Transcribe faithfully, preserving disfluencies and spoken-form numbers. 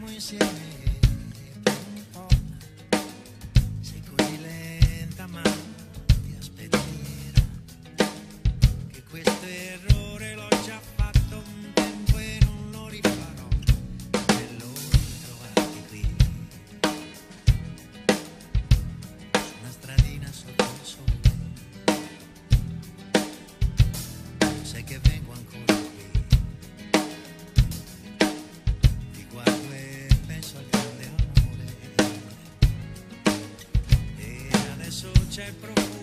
staremo insieme per un po'. Sei così lenta ma ti aspetterò, che questo errore l'ho già fatto un tempo e non lo rifarò. Bello ritrovarti qui, su una stradina sotto il sole. Sai che vengo ancora qui, ti guardo e penso al grande amore, e adesso c'è il profumo